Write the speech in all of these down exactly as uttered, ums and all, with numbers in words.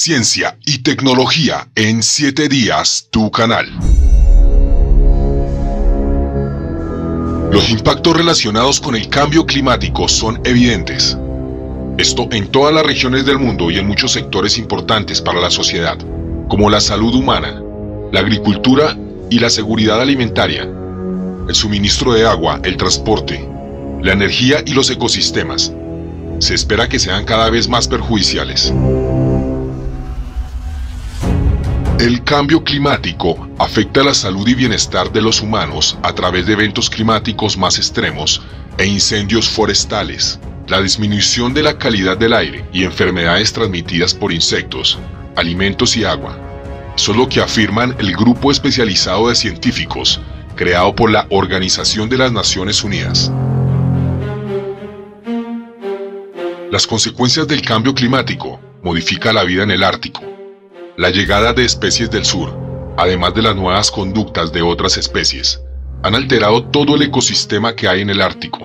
Ciencia y tecnología en siete días, tu canal. Los impactos relacionados con el cambio climático son evidentes. Esto en todas las regiones del mundo y en muchos sectores importantes para la sociedad, como la salud humana, la agricultura y la seguridad alimentaria, el suministro de agua, el transporte, la energía y los ecosistemas. Se espera que sean cada vez más perjudiciales. El cambio climático afecta la salud y bienestar de los humanos a través de eventos climáticos más extremos e incendios forestales, la disminución de la calidad del aire y enfermedades transmitidas por insectos, alimentos y agua. Eso es lo que afirman el grupo especializado de científicos creado por la Organización de las Naciones Unidas. Las consecuencias del cambio climático modifican la vida en el Ártico. La llegada de especies del sur, además de las nuevas conductas de otras especies, han alterado todo el ecosistema que hay en el Ártico.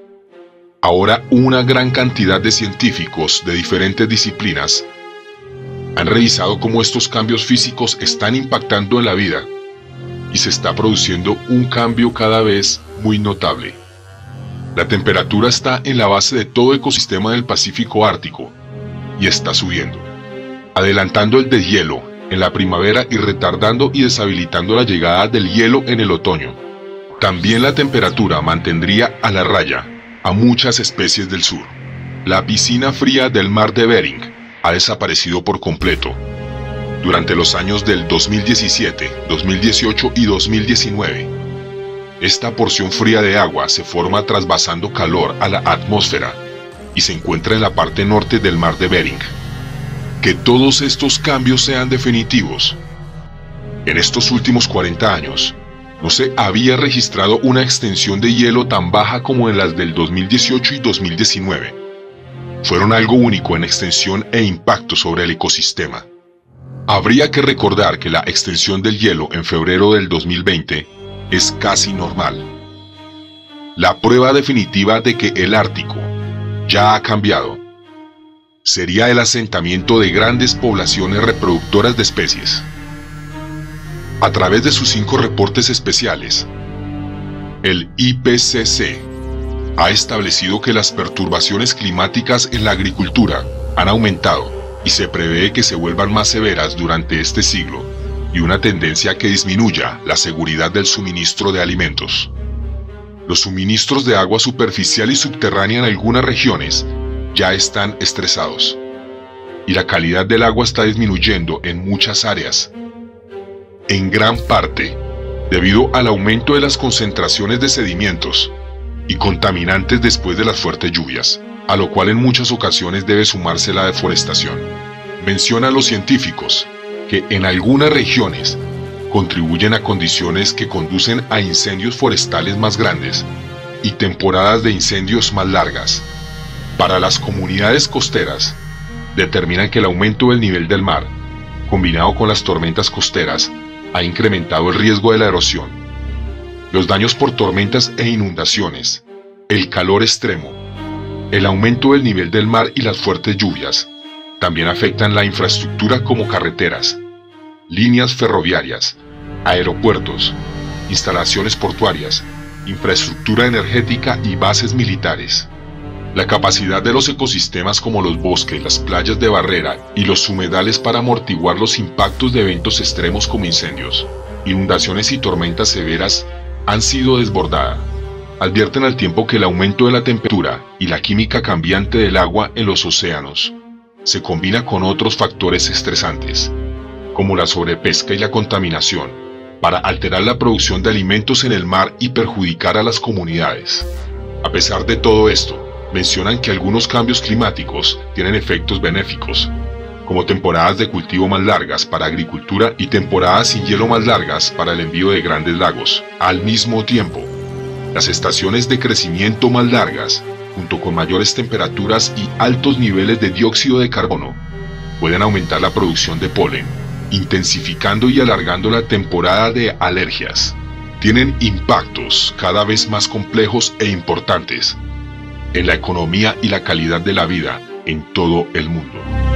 Ahora una gran cantidad de científicos de diferentes disciplinas han revisado cómo estos cambios físicos están impactando en la vida y se está produciendo un cambio cada vez muy notable. La temperatura está en la base de todo ecosistema del Pacífico Ártico y está subiendo, adelantando el deshielo en la primavera y retardando y deshabilitando la llegada del hielo en el otoño. También la temperatura mantendría a la raya a muchas especies del sur. La piscina fría del mar de Bering ha desaparecido por completo. Durante los años del dos mil diecisiete, dos mil dieciocho y dos mil diecinueve, esta porción fría de agua se forma trasvasando calor a la atmósfera y se encuentra en la parte norte del mar de Bering. Que todos estos cambios sean definitivos. En estos últimos cuarenta años, no se había registrado una extensión de hielo tan baja como en las del dos mil dieciocho y dos mil diecinueve. Fueron algo único en extensión e impacto sobre el ecosistema. Habría que recordar que la extensión del hielo en febrero del dos mil veinte es casi normal. La prueba definitiva de que el Ártico ya ha cambiado sería el asentamiento de grandes poblaciones reproductoras de especies. A través de sus cinco reportes especiales, el I P C C ha establecido que las perturbaciones climáticas en la agricultura han aumentado y se prevé que se vuelvan más severas durante este siglo y una tendencia que disminuya la seguridad del suministro de alimentos. Los suministros de agua superficial y subterránea en algunas regiones ya están estresados, y la calidad del agua está disminuyendo en muchas áreas, en gran parte debido al aumento de las concentraciones de sedimentos y contaminantes después de las fuertes lluvias, a lo cual en muchas ocasiones debe sumarse la deforestación. Mencionan los científicos que en algunas regiones contribuyen a condiciones que conducen a incendios forestales más grandes y temporadas de incendios más largas. Para las comunidades costeras, determinan que el aumento del nivel del mar, combinado con las tormentas costeras, ha incrementado el riesgo de la erosión. Los daños por tormentas e inundaciones, el calor extremo, el aumento del nivel del mar y las fuertes lluvias también afectan la infraestructura como carreteras, líneas ferroviarias, aeropuertos, instalaciones portuarias, infraestructura energética y bases militares. La capacidad de los ecosistemas como los bosques, las playas de barrera y los humedales para amortiguar los impactos de eventos extremos como incendios, inundaciones y tormentas severas han sido desbordada. Advierten al tiempo que el aumento de la temperatura y la química cambiante del agua en los océanos se combina con otros factores estresantes, como la sobrepesca y la contaminación, para alterar la producción de alimentos en el mar y perjudicar a las comunidades. A pesar de todo esto, mencionan que algunos cambios climáticos tienen efectos benéficos, como temporadas de cultivo más largas para agricultura y temporadas sin hielo más largas para el envío de grandes lagos. Al mismo tiempo, las estaciones de crecimiento más largas, junto con mayores temperaturas y altos niveles de dióxido de carbono, pueden aumentar la producción de polen, intensificando y alargando la temporada de alergias. Tienen impactos cada vez más complejos e importantes en la economía y la calidad de la vida en todo el mundo.